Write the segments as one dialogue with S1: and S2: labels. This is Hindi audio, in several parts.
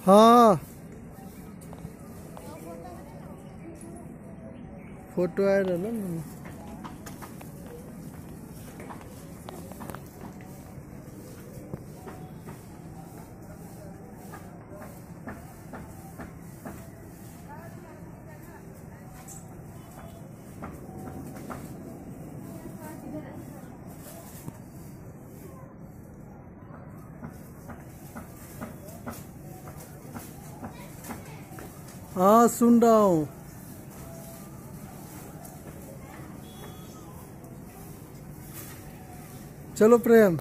S1: हाँ फोटो ऐड है ना। हाँ सुन रहा हूँ। चलो प्रेम।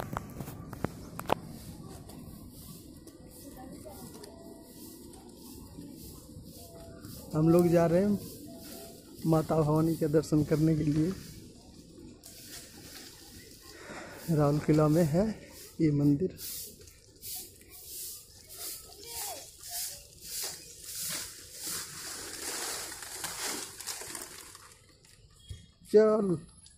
S1: हम लोग जा रहे हैं माता भवानी के दर्शन करने के लिए। राउल किला में है ये मंदिर। चल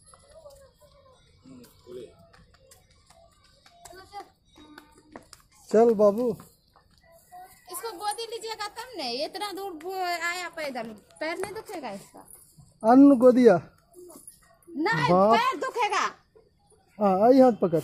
S1: चल बाबू।
S2: इसको गोदी लीजिएगा तब नहीं, इतना दूर आया पैदल, पैर नहीं दुखेगा इसका?
S1: अन्न गोदिया
S2: नहीं पैर दुखेगा।
S1: हाँ आई हाथ पकड़।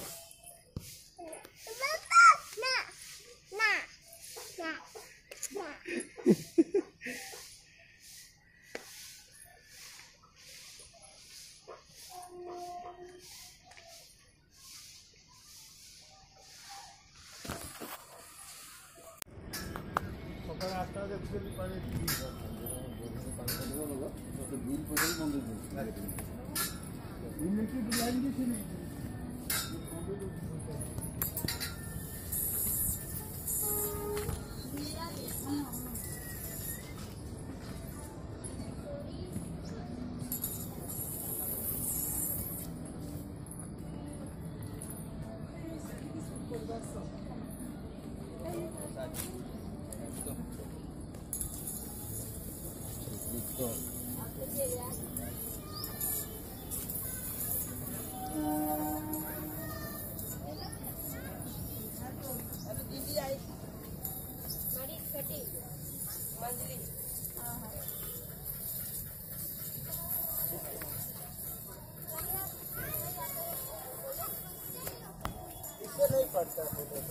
S1: नहीं पड़ता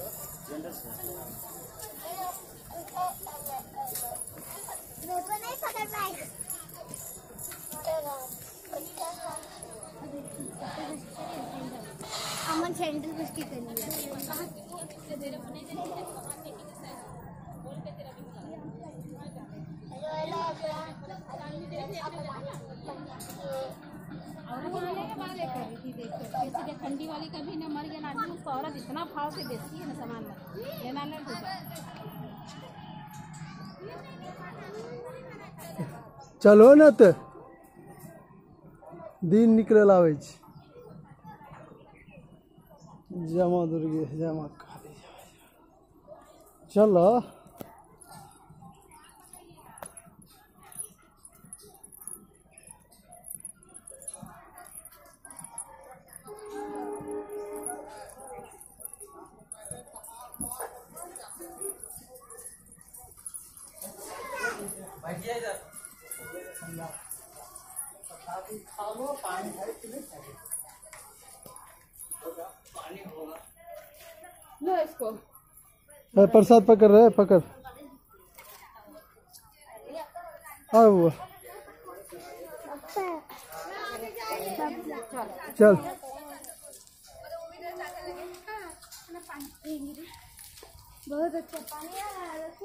S3: अमन सैंडल बस्ती करनी है।
S2: ठंडी वाली कभी न मर गया ना आदमी, उसका औरत इतना भाव से बेचती है ना सामान लेना नहीं होता।
S1: चलो न तो दिन निकल आवे छै। जमा दुर्गे जमा काली चलो।
S2: लो इसको
S1: प्रसाद पकड़ रहे पकड़। आओ चल
S3: बहुत अच्छा पानी आ रहा है।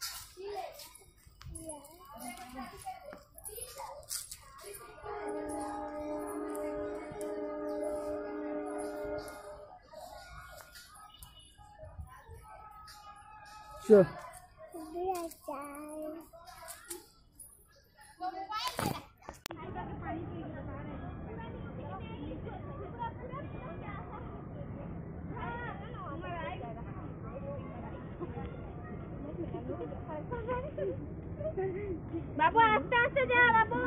S1: चल
S3: बाबू आस्ते आस्ते जा बाबू।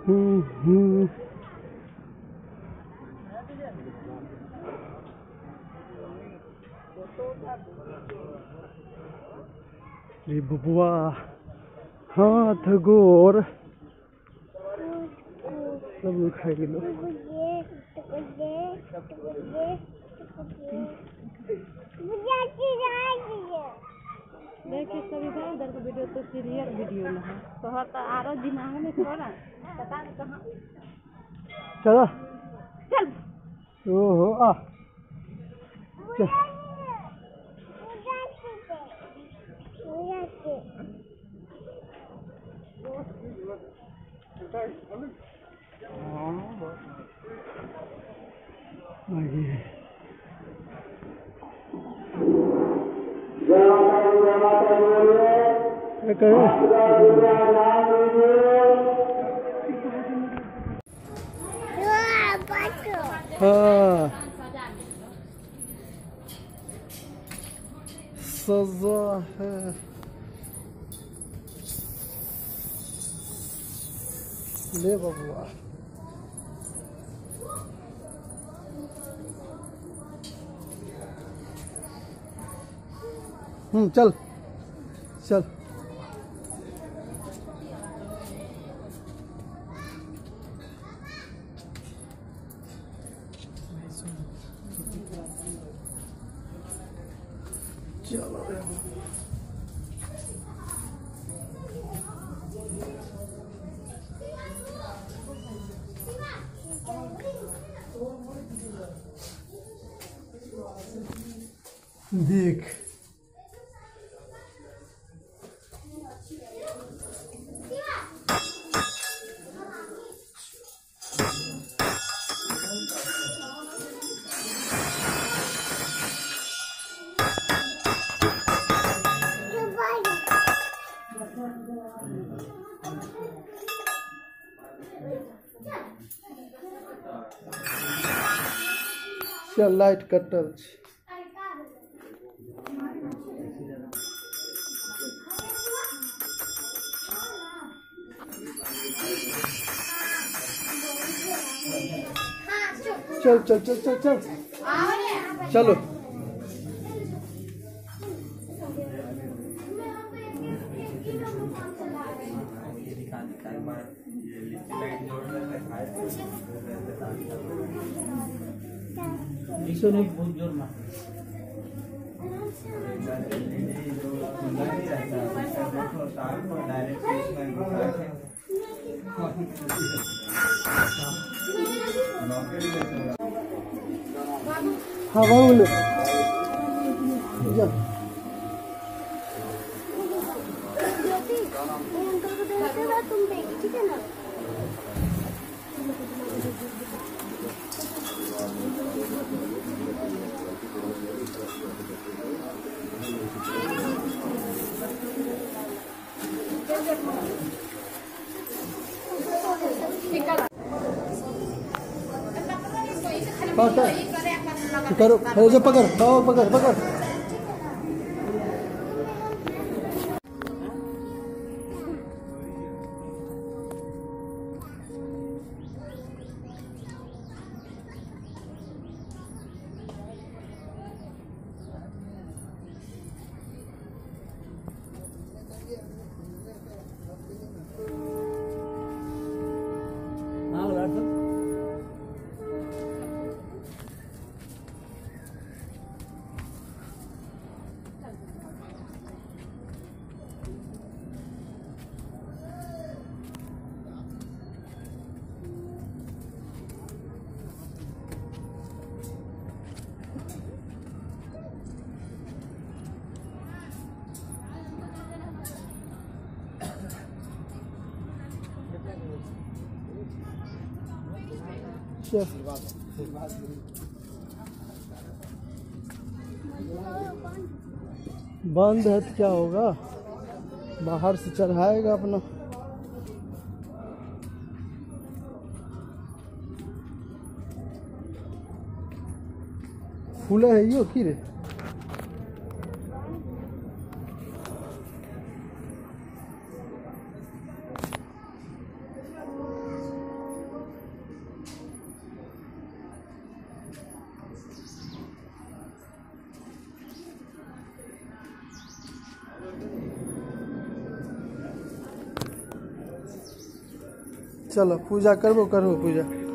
S1: ये बबुआ हाथ गोर सब लोग खाएंगे लोग।
S2: देखिए सब इधर उधर का वीडियो तो सीरियल वीडियो में है तो हर तो आरो दिमाग में थोड़ा पता नहीं कहाँ
S1: चलो
S2: चल
S1: ओहो आ चल। हाँ सजा है। ले बबुआ चल चल। चलो देख चल लाइट कटल छै। चल चल चल चल चल चलो
S4: बहुत जोर मार
S1: हाँ बोलो
S3: तुम देखी ठीक है ना।
S1: करो जो पकड़ पकड़ पकड़। बंद है तो क्या होगा, बाहर से चढ़ाएगा अपना। खुले है यो की रे। चलो पूजा करबो, करो पूजा।